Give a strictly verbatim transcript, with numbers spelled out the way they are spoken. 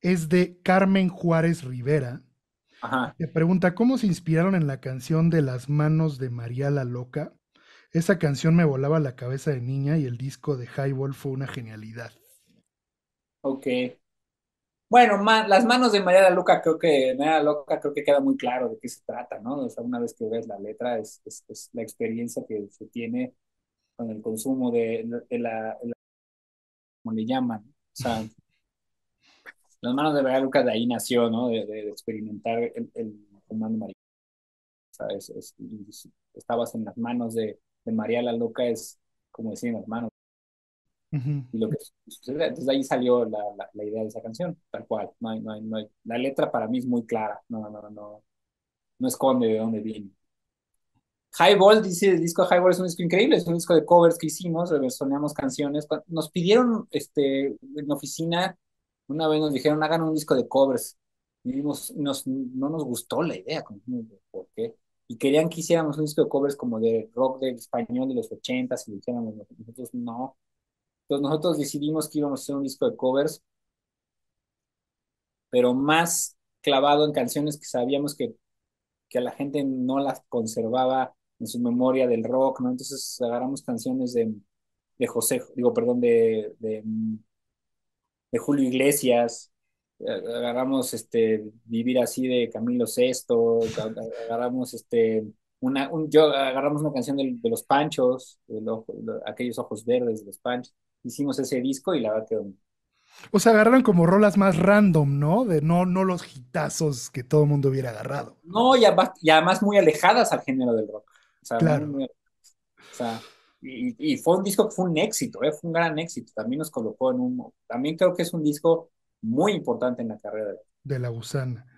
es de Carmen Juárez Rivera. Ajá. Te pregunta, ¿cómo se inspiraron en la canción de Las manos de María la Loca? Esa canción me volaba la cabeza de niña y el disco de Highball fue una genialidad. Ok. Bueno, ma- las manos de María la Loca, creo que María la Loca creo que queda muy claro de qué se trata, ¿no? O sea, una vez que ves la letra, es, es, es la experiencia que se tiene con el consumo de, de la, de la- como le llaman. O sea, las manos de María Luca de ahí nació, ¿no? De, de experimentar el, el comando María. ¿Sabes? Es, es, estabas en las manos de, de María la Loca, es como decir en las manos. Ujú. Y lo que sucede, entonces de ahí salió la, la, la idea de esa canción, tal cual. No hay, no hay, no hay, la letra para mí es muy clara, no, no, no, no esconde de dónde viene. Highball, dice el disco Highball es un disco increíble, es un disco de covers que hicimos, reversionamos canciones. Nos pidieron este, en la oficina, una vez nos dijeron, hagan un disco de covers. Y vimos, nos, no nos gustó la idea, como, ¿por qué? Y querían que hiciéramos un disco de covers como de rock de español de los ochentas, y dijéramos, nosotros no. Entonces nosotros decidimos que íbamos a hacer un disco de covers, pero más clavado en canciones que sabíamos que que a la gente no las conservaba en su memoria del rock, ¿no? Entonces agarramos canciones de, de José, digo, perdón, de, de, de Julio Iglesias, eh, agarramos este, Vivir así de Camilo Sesto, agarramos este, una, un, yo agarramos una canción de, de Los Panchos, de lo- de aquellos ojos verdes de Los Panchos, hicimos ese disco y la verdad quedó. O sea, agarraron como rolas más random, ¿no? De no, no los hitazos que todo el mundo hubiera agarrado. No, y además, y además muy alejadas al género del rock. O sea, muy, Claro, muy. O sea, y, y fue un disco que fue un éxito, ¿eh? Fue un gran éxito. También nos colocó en un. También creo que es un disco muy importante en la carrera de. de la gusana.